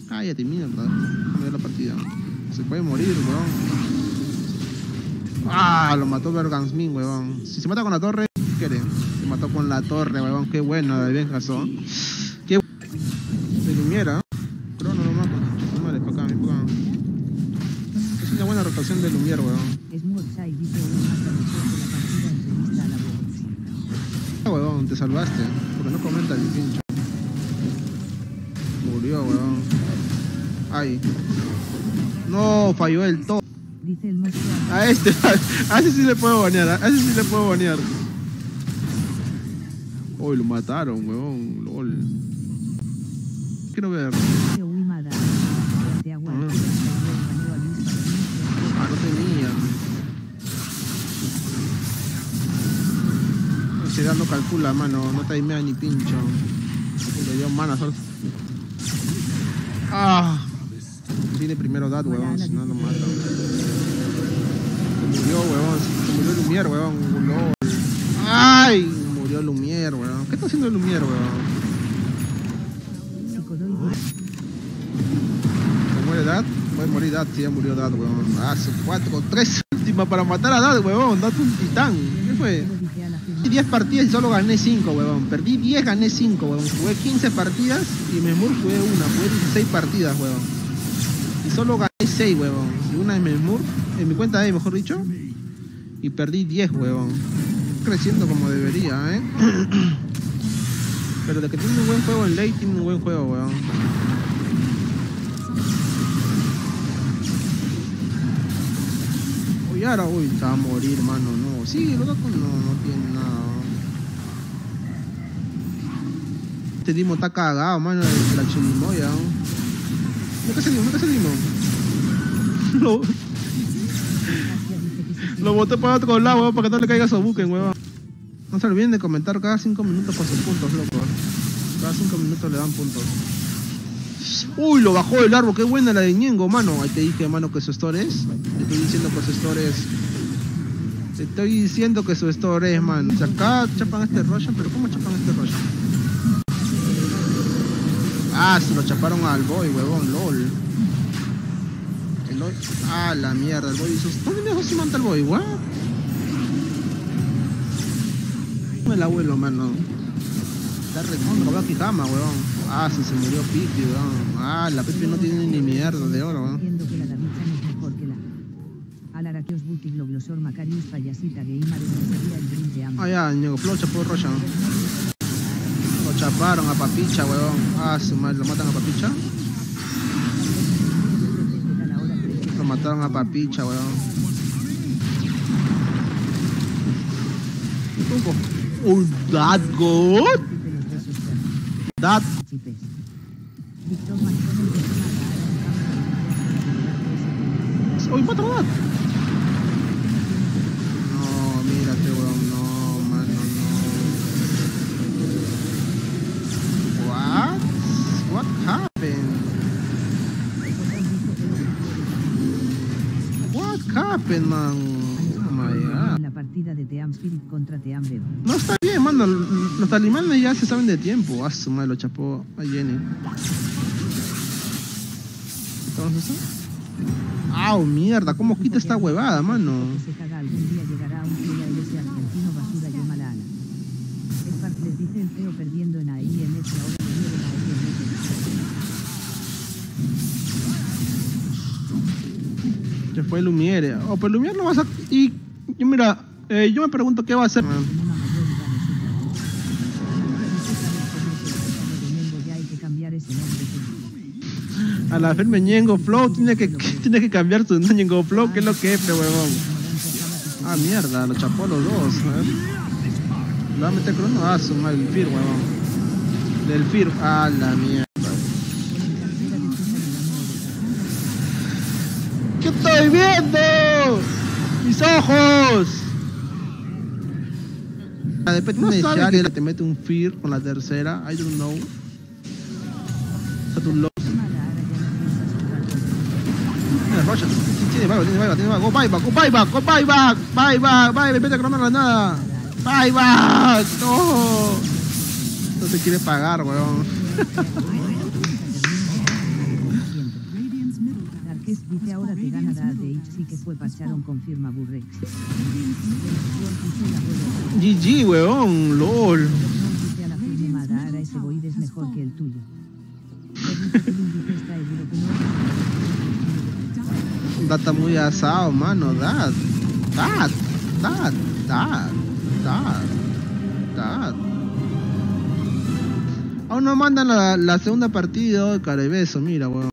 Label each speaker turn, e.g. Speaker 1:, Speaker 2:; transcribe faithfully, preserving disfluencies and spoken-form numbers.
Speaker 1: Cállate, mierda. Déjame ver la partida. Se puede morir, weón. Ah, lo mató Bergansmin, weón. Si se mata con la torre, ¿qué quiere? Se mató con la torre, weón. Qué bueno, de bien casó. Qué se Lumiera. Crono lo mato. Vale, para acá, para acá. Es una buena rotación de Lumier, weón. Ah, weón, te salvaste. Porque no comenta el pincho. Murió, weón. Ay. No, falló el todo. A este, a ese sí le puedo banear, a ese sí le puedo banear. Uy, lo mataron, weón, lol. Quiero ver. Ah, no tenía. Ese no calcula, mano, no timea ni pincho. Le dio mana solo. Ah. Tiene primero dad, weón, si no lo mata. Se murió, weón, se murió Lumier, weón, lol. ¡Ay! Murió Lumier, weón. ¿Qué está haciendo Lumier, weón? ¿Se muere dad? Puede morir dad, si ya murió dad, weón. Hace cuatro, tres últimas para matar a dad, weón. Dad un titán. ¿Qué fue? diez partidas y solo gané cinco, weón. Perdí diez, gané cinco, weón. Jugué quince partidas y Memur jugué una. Jugué dieciséis partidas, weón. Y solo gané seis, huevón. Y una en Memur, en mi cuenta de, mejor dicho. Y perdí diez, huevón. Creciendo como debería, ¿eh? Pero de que tiene un buen juego en late, tiene un buen juego, huevón. Uy, ahora, uy, se va a morir, mano, no. Sí, los datos no, no tienen nada. Este Dimo está cagado, mano, de la chirimoya, ¿no? ¿No te salimos? ¿No te salimos? Lo, lo boté para otro lado, weón, para que no le caiga su buquen, weón. No se olviden de comentar cada cinco minutos por sus puntos, loco. Cada cinco minutos le dan puntos. Uy, lo bajó del árbol, qué buena la de Ñengo, mano. Ahí te dije, mano, que su store es. Te estoy diciendo que su store es. Te estoy diciendo que su store es, man. O sea, acá chapan este Roshan, pero ¿cómo chapan este Roshan? Ah, se lo chaparon al boy, huevón, lol. El boy... Ah, la mierda, el boy hizo... ¿Dónde me dejó si manta el boy, what? El abuelo, mano. Está recontra, va Kijama, huevón. Ah, si se murió Pipi, huevón. Ah, la Pipi no tiene ni mierda de oro, huevón. Ah, ya, Ñengo Flow chapó Roshan. Lo chaparon a Papicha, huevón. Ah, su madre, lo matan a Papicha. Lo mataron a Papicha, huevón. Oh, that good. That. Uy, mata a That. No, mírate, weón, no, mano, no. What? What happened? What happened, man? Oh my god.
Speaker 2: La partida de Team Spirit contra Team Dev.
Speaker 1: No está bien, mano. Los talimanes ya se saben de tiempo. Ah, su madre, lo chapó a Jenny. Entonces, ¡au, mierda! ¿Cómo quita esta huevada, mano?
Speaker 2: Se caga algún día llegará a un club a ese argentino basura y mala ala. El parque les dice el feo perdiendo en A I M S ahora le dieron a I M S.
Speaker 1: Que fue Lumiere. Oh, pero Lumiere no va a sacar. Y yo, mira, eh, yo me pregunto qué va a hacer. A la firme Ñengo Flow tiene que, tiene que cambiar su Ñengo Flow, que es lo que es, pero huevón. Ah, mierda, lo chapó los dos. A ver. Le va a meter crono. Ah, su madre, el Fir, huevón. Del Fir. Ah, la mierda. ¿Qué estoy viendo? ¡Mis ojos! Ah, después tiene no Shari, que te mete un Fear con la tercera. I don't know. Tu loss. Rocha, tiene vago, tiene vago, tiene vago. Go buyback, go buyback, go buyback. Buyback, buyback, vete a cronar la nada. Buyback, no. No se quiere pagar, weón.
Speaker 2: Dice ahora te gana la de H, sí que fue pacharon, confirma Burrex.
Speaker 1: G G, weón, lol.
Speaker 2: Dice a la firma Madara, ese boid es mejor que el tuyo.
Speaker 1: Data muy asado, mano, dad. Dad, dad, dad, dad, dad. Aún no mandan la, la segunda partida, cara, y beso, mira, weón.